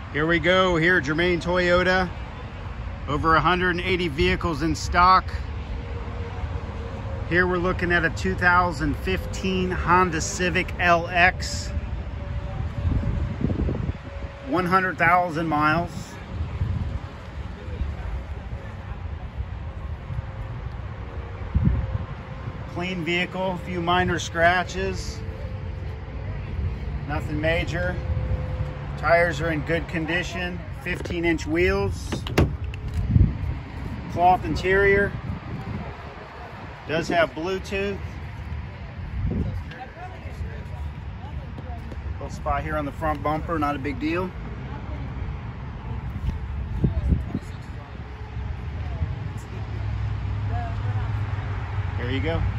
Here we go, here at Germain Toyota. Over 180 vehicles in stock. Here we're looking at a 2015 Honda Civic LX. 100,000 miles. Clean vehicle, a few minor scratches. Nothing major. Tires are in good condition. 15-inch wheels. Cloth interior. Does have Bluetooth. Little spot here on the front bumper, not a big deal. There you go.